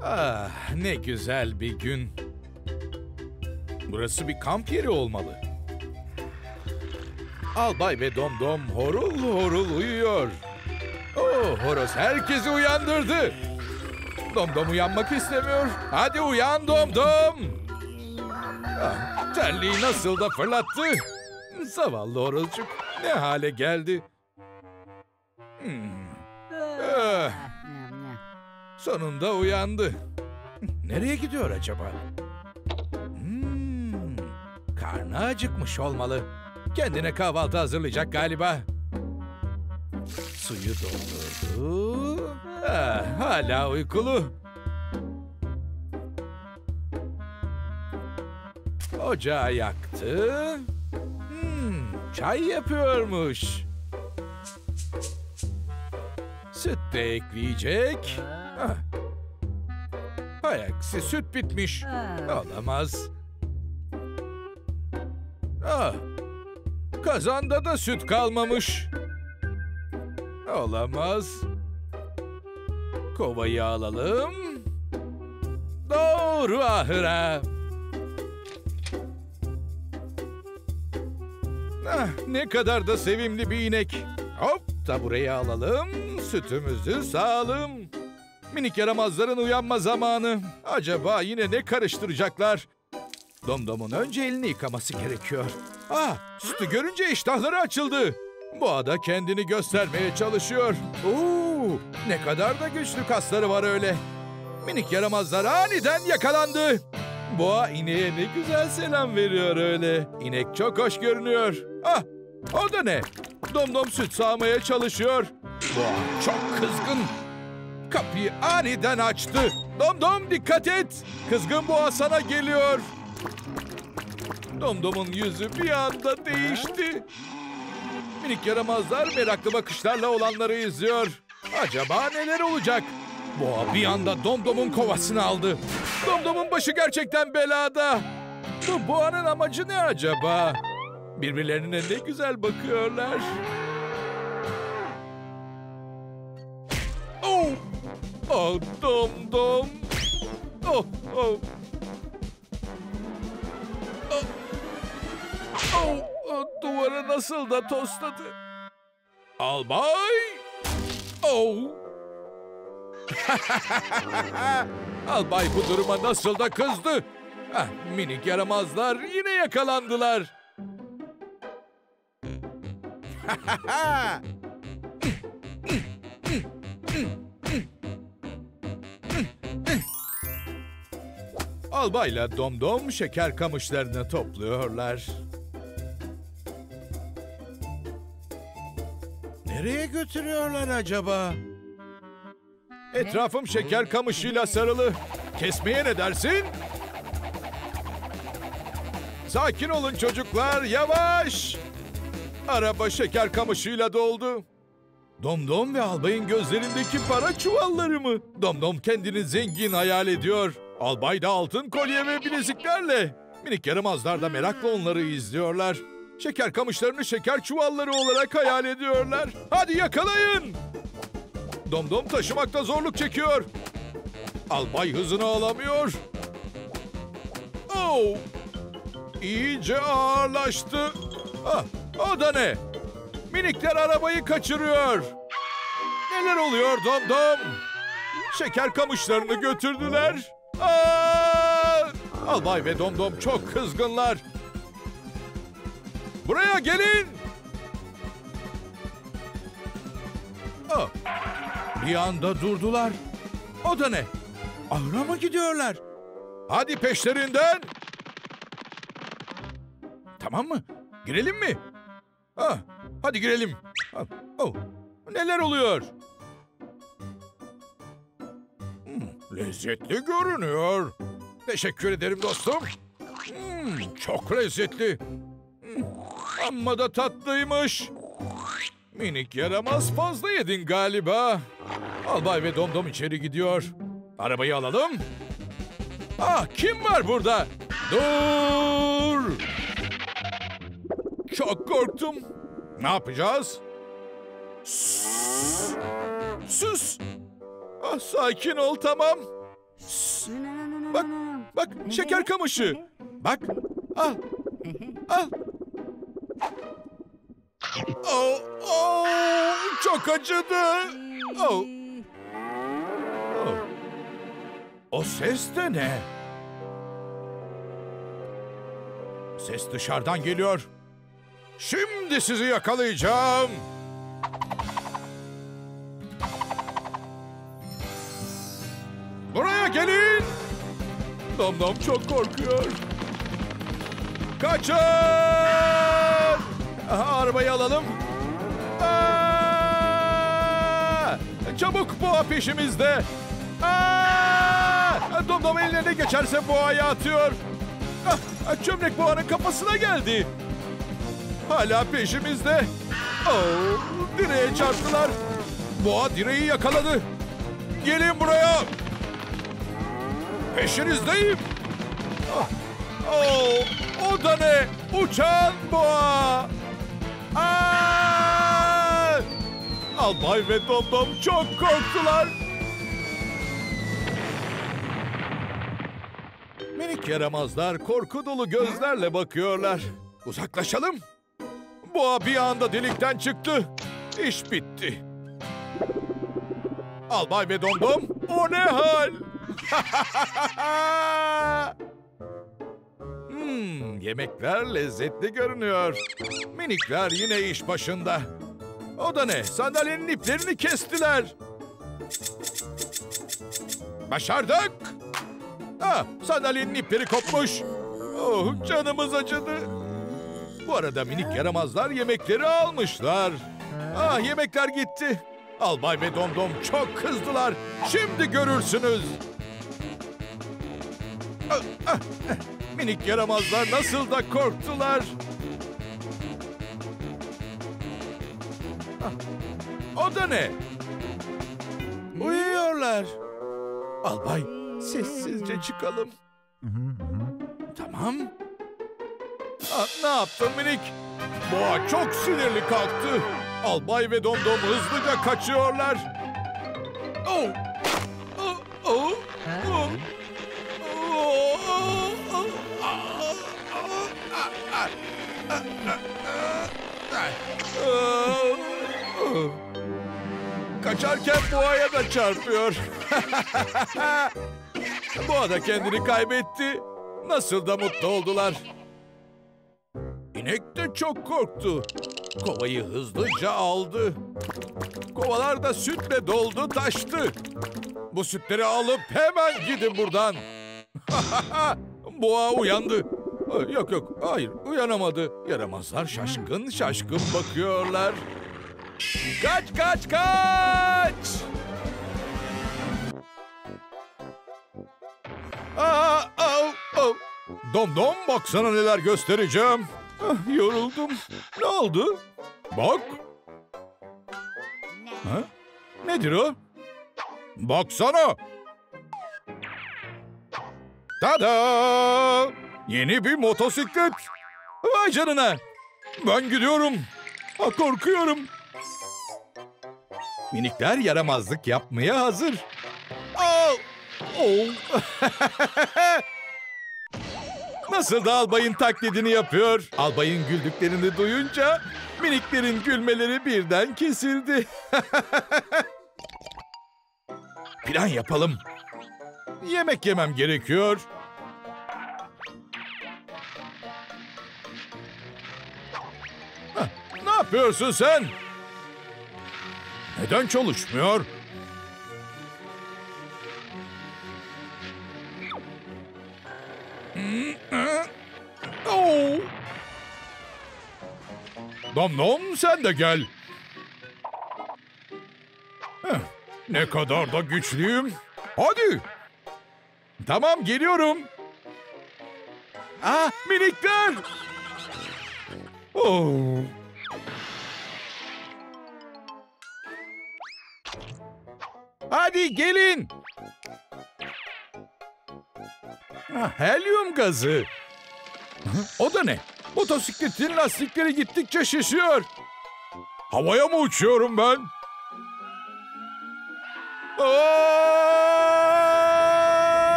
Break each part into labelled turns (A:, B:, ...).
A: Ah, ne güzel bir gün. Burası bir kamp yeri olmalı. Albay ve Domdom horul horul uyuyor. Oh, horoz herkesi uyandırdı. Domdom uyanmak istemiyor. Hadi uyan Domdom. Ah, terliği nasıl da fırlattı. Zavallı horozcuk ne hale geldi. Ah, sonunda uyandı. Nereye gidiyor acaba? Karnı acıkmış olmalı. Kendine kahvaltı hazırlayacak galiba. Suyu doldurdu. Ah, hala uykulu. Ocağı yaktı. Çay yapıyormuş. Süt de ekleyecek. Ah. Hay aksi süt bitmiş. Olamaz. Ah. Kazanda da süt kalmamış. Olamaz. Kovayı alalım. Doğru ahıra. Ah, ne kadar da sevimli bir inek. Hop da buraya alalım. Sütümüzü sağalım. Minik yaramazların uyanma zamanı. Acaba yine ne karıştıracaklar? Domdom'un önce elini yıkaması gerekiyor. Ah, sütü görünce iştahları açıldı. Boğa da kendini göstermeye çalışıyor. Ne kadar da güçlü kasları var öyle. Minik yaramazlar aniden yakalandı. Boğa ineğe ne güzel selam veriyor öyle. İnek çok hoş görünüyor. Ah, o da ne? Domdom süt sağmaya çalışıyor. Boğa çok kızgın. Kapıyı aniden açtı. Domdom dikkat et. Kızgın boğa sana geliyor. Domdom'un yüzü bir anda değişti. Minik yaramazlar meraklı bakışlarla olanları izliyor. Acaba neler olacak? Boğa bir anda Domdom'un kovasını aldı. Domdom'un başı gerçekten belada. Bu boğanın amacı ne acaba? Birbirlerine ne güzel bakıyorlar. Oh! Oh, Domdom! Oh, oh! Oh! Oh, oh, duvara nasıl da tosladı. Albay! Oh! Albay bu duruma nasıl da kızdı. Ah, minik yaramazlar yine yakalandılar. Albayla Domdom şeker kamışlarını topluyorlar. Nereye götürüyorlar acaba? Etrafım şeker kamışıyla sarılı. Kesmeye ne dersin? Sakin olun çocuklar, yavaş! Araba şeker kamışıyla doldu. Domdom ve albayın gözlerindeki para çuvalları mı? Domdom kendini zengin hayal ediyor. Albay da altın kolye ve bileziklerle. Minik yaramazlar da merakla onları izliyorlar. Şeker kamışlarını şeker çuvalları olarak hayal ediyorlar. Hadi yakalayın! Domdom taşımakta zorluk çekiyor. Albay hızını alamıyor. Oh! İyice ağırlaştı. Ah, o da ne? Minikler arabayı kaçırıyor. Neler oluyor Domdom? Şeker kamışlarını götürdüler. Aa! Albay ve Domdom çok kızgınlar. Buraya gelin. Ah, bir anda durdular. O da ne? Ahıra mı gidiyorlar? Hadi peşlerinden. Tamam mı? Girelim mi? Ah, hadi girelim. Ah, oh, neler oluyor? Lezzetli görünüyor. Teşekkür ederim dostum. Çok lezzetli. Amma da tatlıymış. Minik yaramaz fazla yedin galiba. Albay ve Domdom içeri gidiyor. Arabayı alalım. Ah, kim var burada? Dur! Çok korktum. Ne yapacağız? Sus! Ah, sakin ol, tamam. Bak, bak şeker kamışı. Bak, al, al. Oh, oh, çok acıdı. Oh. Oh. O ses de ne? Ses dışarıdan geliyor. Şimdi sizi yakalayacağım. Buraya gelin. Domdom çok korkuyor. Kaçın! Aha, arabayı alalım. Aa! Çabuk, boğa peşimizde. Aa! Domdom ellerine geçerse boğayı atıyor. Ah, çömlek boğanın kafasına geldi. Hala peşimizde. Oh, direğe çarptılar. Boğa direği yakaladı. Gelin buraya. Peşinizdeyim. Ah, oh, o da ne? Uçan boğa. Aa! Albay ve Domdom çok korktular. Minik yaramazlar korku dolu gözlerle bakıyorlar. Uzaklaşalım. Boğa bir anda delikten çıktı. İş bitti. Albay ve Domdom, o ne hal? Yemekler lezzetli görünüyor. Minikler yine iş başında. O da ne? Sandalyenin iplerini kestiler. Başardık. Sandalyenin ipleri kopmuş. Oh, canımız acıdı. Bu arada minik yaramazlar yemekleri almışlar. Yemekler gitti. Albay ve Domdom çok kızdılar. Şimdi görürsünüz. Minik yaramazlar nasıl da korktular. O da ne? Uyuyorlar. Albay, sessizce çıkalım. Tamam. Ne yaptın minik? Boğa çok sinirli kalktı. Albay ve Domdom hızlıca kaçıyorlar. Oh! Oh! Oh! Oh! Kaçarken boğaya da çarpıyor. Boğa da kendini kaybetti. Nasıl da mutlu oldular. İnek de çok korktu. Kovayı hızlıca aldı. Kovalar da sütle doldu taştı. Bu sütleri alıp hemen gidin buradan. Boğa uyandı. Yok yok, hayır, uyanamadı. Yaramazlar şaşkın şaşkın bakıyorlar. Kaç kaç kaç! Domdom, baksana neler göstereceğim. Yoruldum. Ne oldu? Bak. Nedir o? Baksana. Tada! Yeni bir motosiklet. Vay canına. Ben gidiyorum. Korkuyorum. Minikler yaramazlık yapmaya hazır. Nasıl da albayın taklidini yapıyor. Albayın güldüklerini duyunca miniklerin gülmeleri birden kesildi. Plan yapalım. Yemek yemem gerekiyor. Ne yapıyorsun sen? Neden çalışmıyor? Domdom, sen de gel. Ne kadar da güçlüyüm. Hadi. Tamam, geliyorum. Minikler. Hadi gelin. Helyum gazı. O da ne? Motosikletin lastikleri gittikçe şişiyor. Havaya mı uçuyorum ben?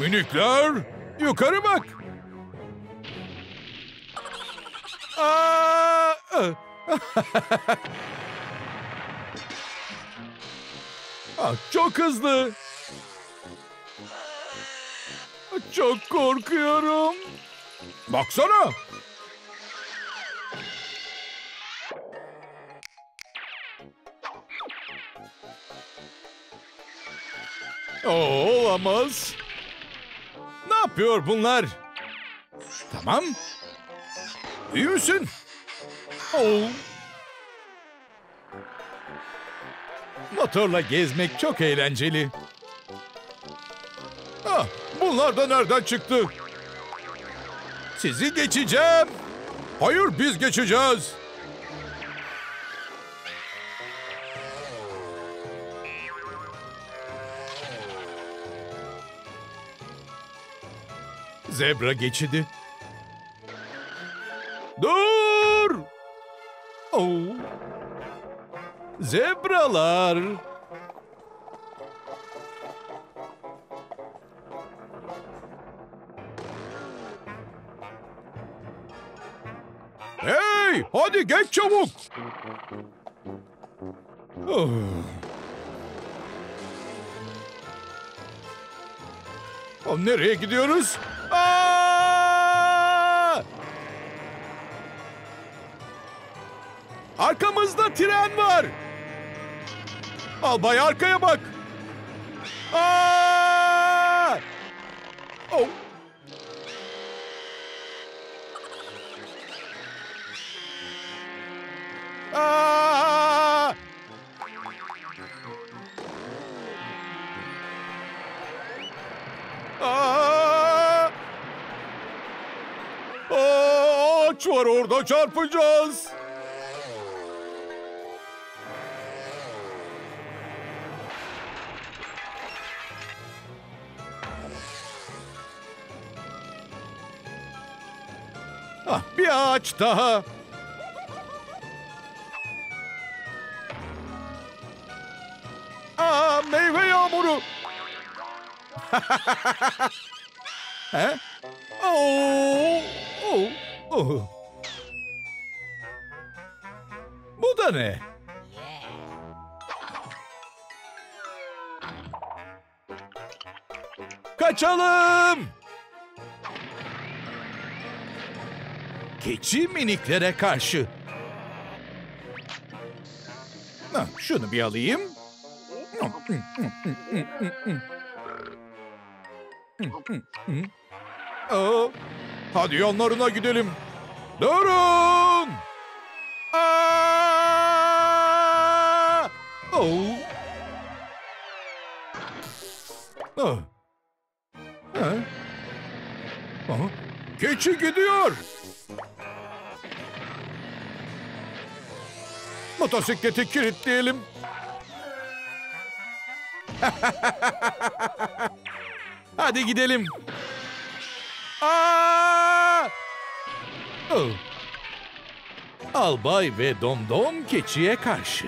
A: Minikler, yukarı bak. Aa! Çok hızlı. Çok korkuyorum. Baksana. Olamaz. Ne yapıyor bunlar? Tamam. İyi misin? Motorla gezmek çok eğlenceli. Bunlar da nereden çıktı? Sizi geçeceğim. Hayır, biz geçeceğiz. Zebra geçidi. Dur! Zebralar. Hey, hadi geç çabuk. Nereye gidiyoruz? Arkamızda tren var. Albay, arkaya bak. Ağaç var orada, çarpacağız. Bir ağaç daha. Meyve yağmuru. He? Bu da ne? Kaçalım. Keçi miniklere karşı. Şunu bir alayım. Hadi yanlarına gidelim. Durun! Keçi gidiyor. Motosikleti kilitleyelim. Hadi gidelim. Albay ve Domdom keçiye karşı.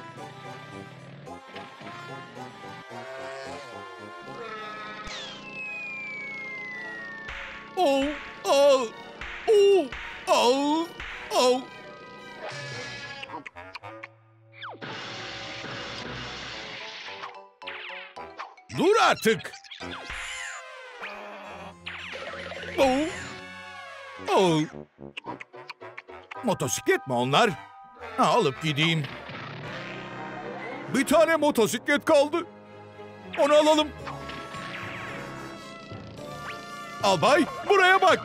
A: Dur artık. Motosiklet mi onlar? Alıp gideyim. Bir tane motosiklet kaldı. Onu alalım. Albay, buraya bak.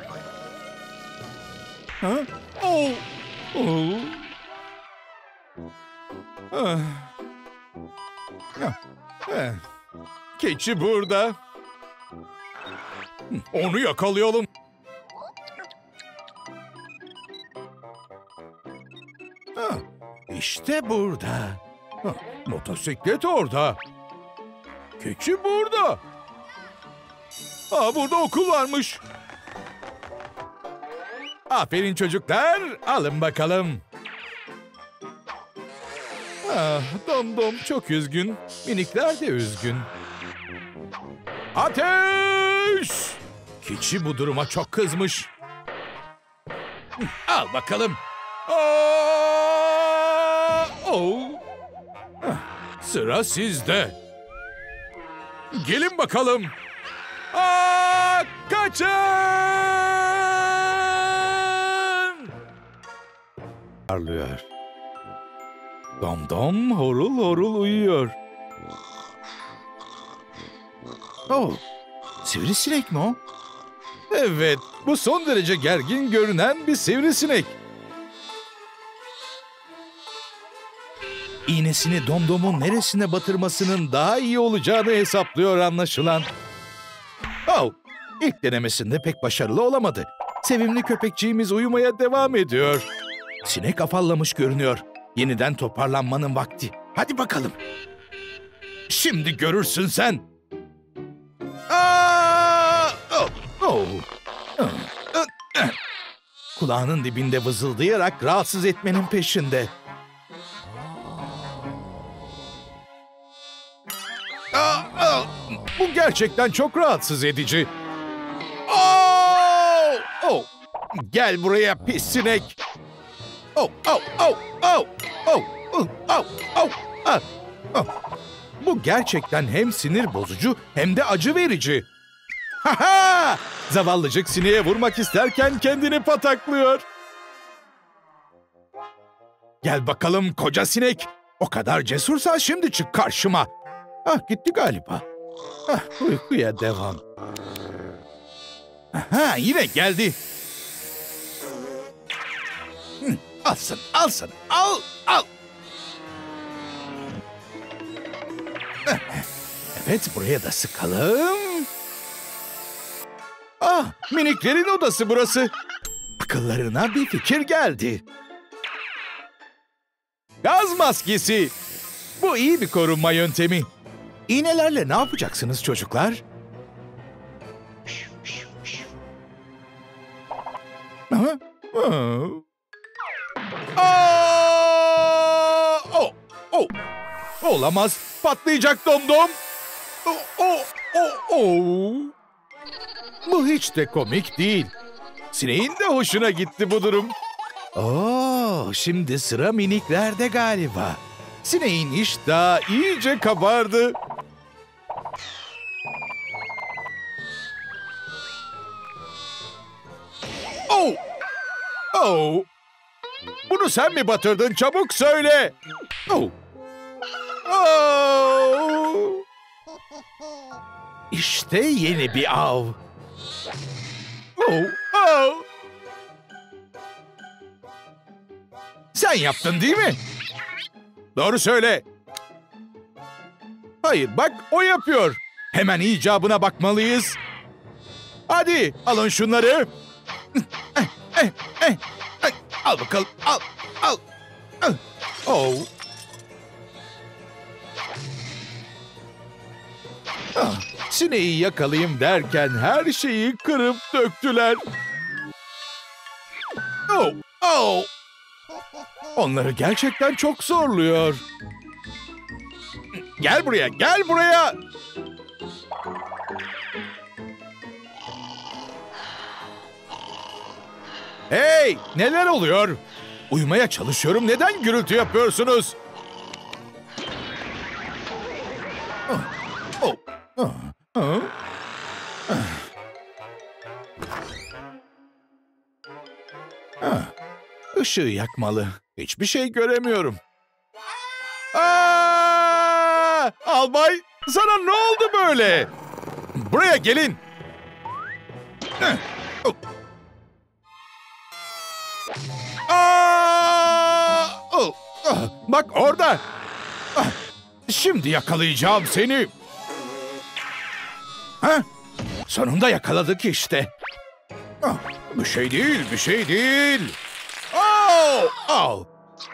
A: Keçi burada. Onu yakalayalım. İşte burada. Motosiklet orada. Keçi burada. Burada okul varmış. Aferin çocuklar. Alın bakalım. Domdom çok üzgün. Minikler de üzgün. Ateş! Keçi bu duruma çok kızmış. Al bakalım. Aa! Oh! Sıra sizde. Gelin bakalım. Aa! Kaçın! Parlıyor. Domdom horul horul uyuyor. Oh, sivrisinek mi o? Evet, bu son derece gergin görünen bir sivrisinek. İğnesini Domdom'un neresine batırmasının daha iyi olacağını hesaplıyor anlaşılan. Oh, ilk denemesinde pek başarılı olamadı. Sevimli köpekçiğimiz uyumaya devam ediyor. Sinek afallamış görünüyor. Yeniden toparlanmanın vakti. Hadi bakalım. Şimdi görürsün sen. Aa! Oh! Oh! Kulağının dibinde vızıldayarak rahatsız etmenin peşinde. Bu gerçekten çok rahatsız edici. Oh! Oh! Gel buraya pis sinek. Oh! Oh! Oh! Oh! Oh! Oh! Oh! Oh! Ah! Oh! Bu gerçekten hem sinir bozucu hem de acı verici. Ha ha! Zavallıcık sineğe vurmak isterken kendini pataklıyor. Gel bakalım koca sinek. O kadar cesursan şimdi çık karşıma. Ah, gitti galiba. Ah, uykuya devam. Aha, yine geldi. Alsın, alsın, al, al. Evet, buraya da sıkalım. Ah, miniklerin odası burası. Akıllarına bir fikir geldi. Gaz maskesi. Bu iyi bir korunma yöntemi. İğnelerle ne yapacaksınız çocuklar? Aha. Aa! Oh! Oh! Olamaz. Patlayacak Domdom. Oh! Oh! Oh! Oh! Bu hiç de komik değil. Sineğin de hoşuna gitti bu durum. Oo, şimdi sıra miniklerde galiba. Sineğin iştahı iyice kabardı. Oh! Oh! Bunu sen mi batırdın? Çabuk söyle. Oh! Oh! İşte yeni bir av. Oh! Oh! Sen yaptın değil mi? Doğru söyle. Hayır bak o yapıyor. Hemen icabına bakmalıyız. Hadi alın şunları. Al bakalım al al. Oh. Ah, sineği yakalayayım derken her şeyi kırıp döktüler. Oh. Oh. Onları gerçekten çok zorluyor. Gel buraya, gel buraya. Hey, neler oluyor? Uyumaya çalışıyorum. Neden gürültü yapıyorsunuz? Oh, oh, oh, oh. Işığı yakmalı. Hiçbir şey göremiyorum. Aa! Albay, sana ne oldu böyle? Buraya gelin. Aa! Bak orada. Şimdi yakalayacağım seni. Ha? Sonunda yakaladık işte. Bir şey değil, bir şey değil. Oh! Oh!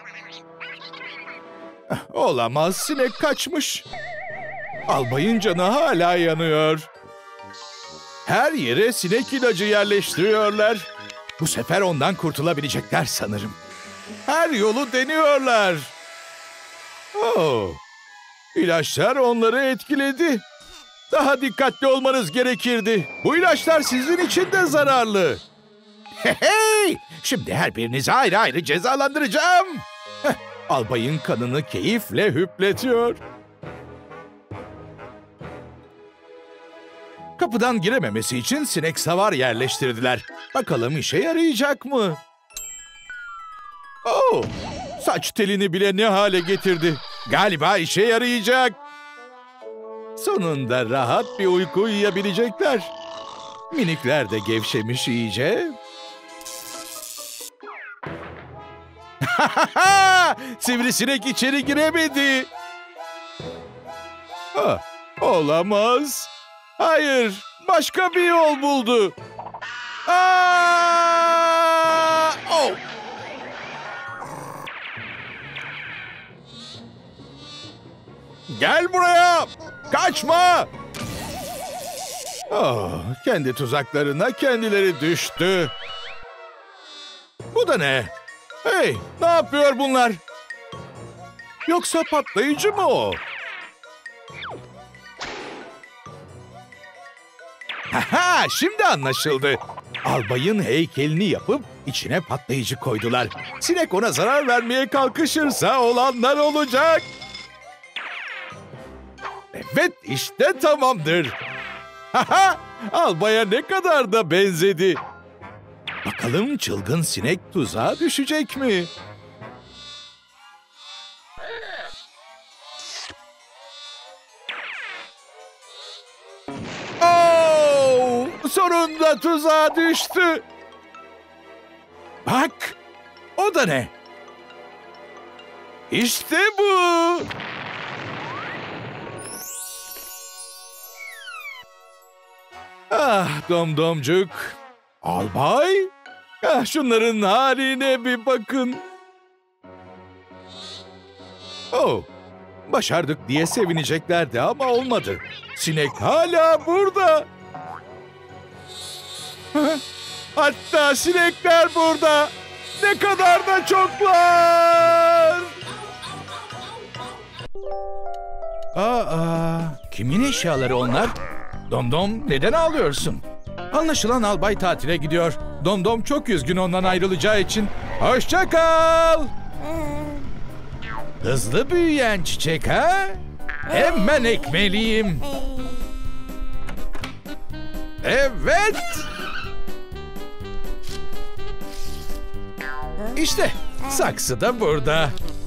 A: Olamaz, sinek kaçmış. Albayın canı hala yanıyor. Her yere sinek ilacı yerleştiriyorlar. Bu sefer ondan kurtulabilecekler sanırım. Her yolu deniyorlar. Oh! İlaçlar onları etkiledi. Daha dikkatli olmanız gerekirdi. Bu ilaçlar sizin için de zararlı. Hey! Şimdi her birinizi ayrı ayrı cezalandıracağım. Albayın kanını keyifle hüpletiyor. Kapıdan girememesi için sinek savar yerleştirdiler. Bakalım işe yarayacak mı? Oh! Saç telini bile ne hale getirdi. Galiba işe yarayacak. Sonunda rahat bir uyku uyuyabilecekler. Minikler de gevşemiş iyice. Sivrisinek içeri giremedi. Olamaz. Hayır, başka bir yol buldu. Oh! Gel buraya! Kaçma! Kendi tuzaklarına kendileri düştü. Bu da ne? Hey, ne yapıyor bunlar? Yoksa patlayıcı mı o? Haha, şimdi anlaşıldı. Albayın heykelini yapıp içine patlayıcı koydular. Sinek ona zarar vermeye kalkışırsa olanlar olacak. Evet, işte tamamdır. Haha, albaya ne kadar da benzedi. Bakalım çılgın sinek tuzağa düşecek mi? Oh! Sonunda tuzağa düştü. Bak, o da ne? İşte bu. Ah domdomcuk. Albay. Ah, şunların haline bir bakın. Oh, başardık diye sevineceklerdi ama olmadı. Sinek hala burada. Hatta sinekler burada. Ne kadar da çoklar. Kimin eşyaları onlar? Domdom, neden ağlıyorsun? Anlaşılan albay tatile gidiyor. Domdom çok üzgün ondan ayrılacağı için. Hoşça kal. Hızlı büyüyen çiçek ha? Hemen ekmeliyim. Evet. İşte saksı da burada.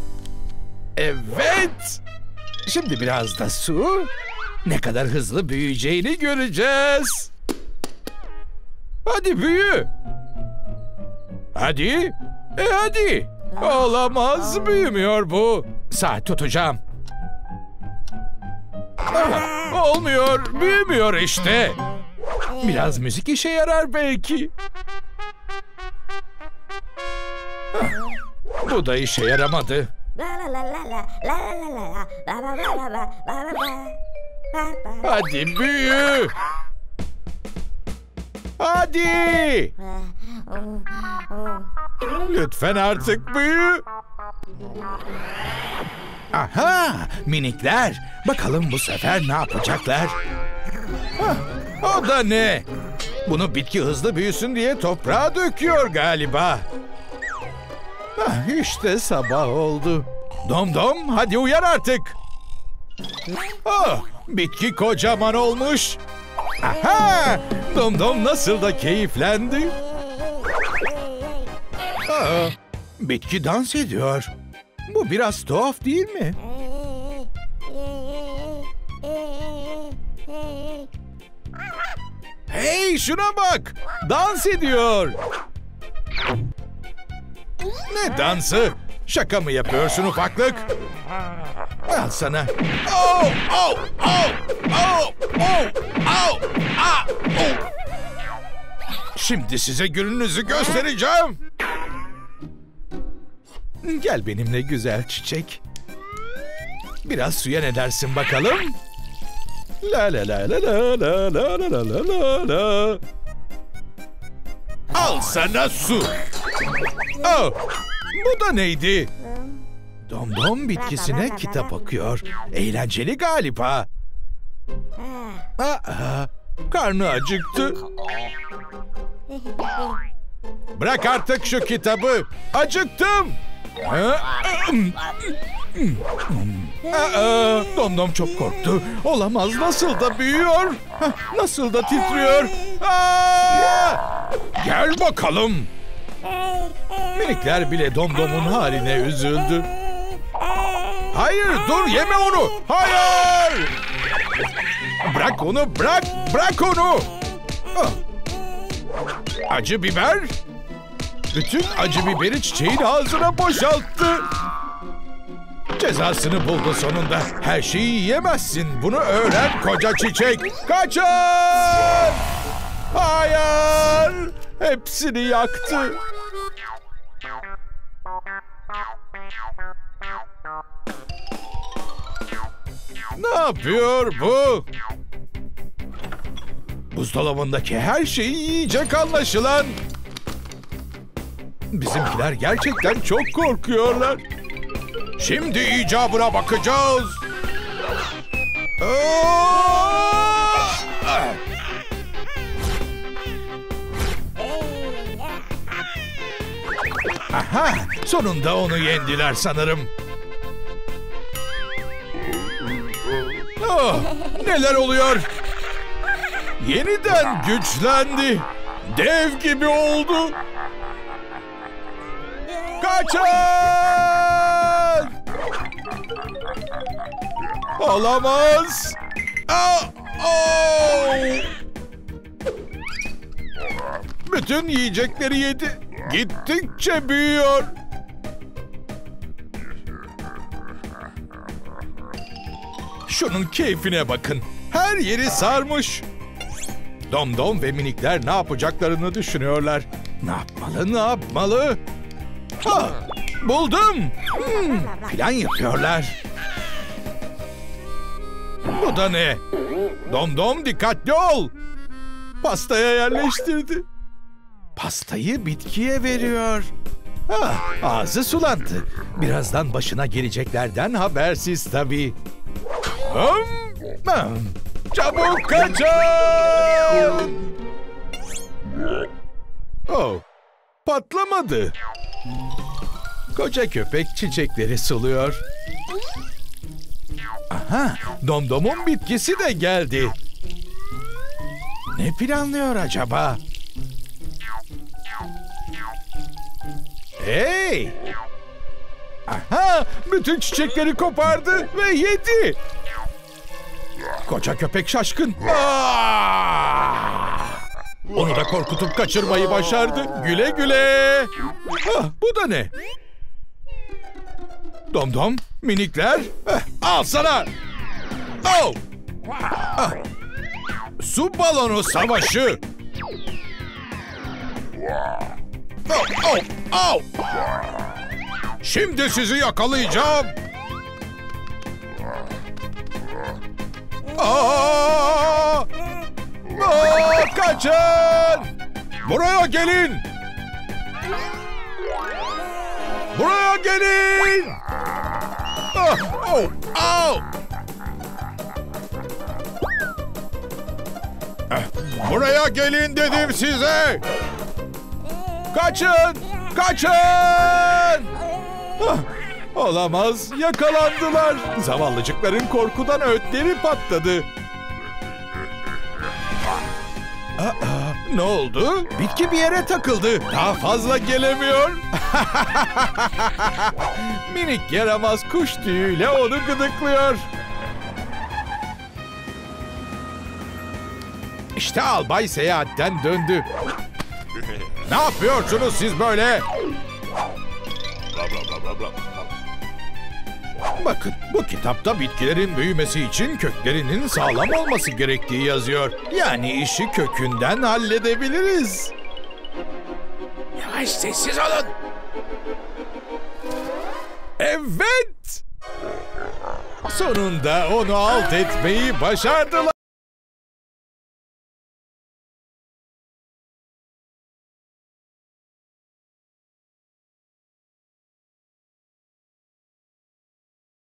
A: Evet. Şimdi biraz da su. Ne kadar hızlı büyüyeceğini göreceğiz. Hadi büyü. Hadi. Hadi. Olamaz, büyümüyor bu. Saat tutacağım. Olmuyor, büyümüyor işte. Biraz müzik işe yarar belki. Bu da işe yaramadı. Hadi büyü. Hadi. Lütfen artık büyü. Aha, minikler. Bakalım bu sefer ne yapacaklar? O da ne? Bunu bitki hızlı büyüsün diye toprağa döküyor galiba. İşte sabah oldu. Domdom, hadi uyan artık. Bitki kocaman olmuş. Aha! Domdom nasıl da keyiflendi. Bitki dans ediyor. Bu biraz tuhaf değil mi? Hey, şuna bak! Dans ediyor. Ne dansı? Şaka mı yapıyorsun ufaklık? Al sana. Oh, oh, oh, oh, oh, oh, ah, oh. Şimdi size gününüzü göstereceğim. Gel benimle güzel çiçek. Biraz suya ne dersin bakalım? La la la la la la la la la la la. Al sana su. Oh, bu da neydi? Domdom bitkisine kitap okuyor. Eğlenceli galiba. Aa, karnı acıktı. Bırak artık şu kitabı. Acıktım. Domdom çok korktu. Olamaz, nasıl da büyüyor. Nasıl da titriyor. Gel bakalım. Minikler bile Domdom'un haline üzüldü. Hayır, dur, yeme onu. Hayır. Bırak onu, bırak. Bırak onu. Acı biber. Bütün acı biberi çiçeğin ağzına boşalttı. Cezasını buldu sonunda. Her şeyi yiyemezsin. Bunu öğren koca çiçek. Kaçın! Hayır! Hepsini yaktı. Ne yapıyor bu? Buzdolabındaki her şeyi yiyecek anlaşılan. Bizimkiler gerçekten çok korkuyorlar. Şimdi icabına bakacağız. Aha, sonunda onu yendiler sanırım. Oh, neler oluyor? Yeniden güçlendi. Dev gibi oldu. Kaçın! Olamaz. Bütün yiyecekleri yedi. Gittikçe büyüyor. Şunun keyfine bakın. Her yeri sarmış. Domdom ve minikler ne yapacaklarını düşünüyorlar. Ne yapmalı, ne yapmalı? Buldum. Plan yapıyorlar. Bu da ne? Domdom, dikkatli ol. Pastaya yerleştirdi. Pastayı bitkiye veriyor. Ağzı sulandı. Birazdan başına geleceklerden habersiz tabii. Çabuk kaçın! Patlamadı. Koca köpek çiçekleri suluyor. Aha, Domdom'un bitkisi de geldi. Ne planlıyor acaba? Hey! Aha, bütün çiçekleri kopardı ve yedi. Koca köpek şaşkın. Onu da korkutup kaçırmayı başardı. Güle güle. Bu da ne? Domdom, minikler. Al sana. Su balonu savaşı. Şimdi sizi yakalayacağım. Kaçın! Buraya gelin! Buraya gelin! Buraya gelin dedim size! Kaçın! Kaçın! Olamaz, yakalandılar. Zavallıcıkların korkudan ötleri patladı. Ne oldu? Bitki bir yere takıldı. Daha fazla gelemiyor. Minik yaramaz kuş tüyüyle onu gıdıklıyor. İşte albay seyahatten döndü. Ne yapıyorsunuz siz böyle? Bakın, bu kitapta bitkilerin büyümesi için köklerinin sağlam olması gerektiği yazıyor. Yani işi kökünden halledebiliriz. Yavaş, sessiz olun. Evet! Sonunda onu alt etmeyi başardılar.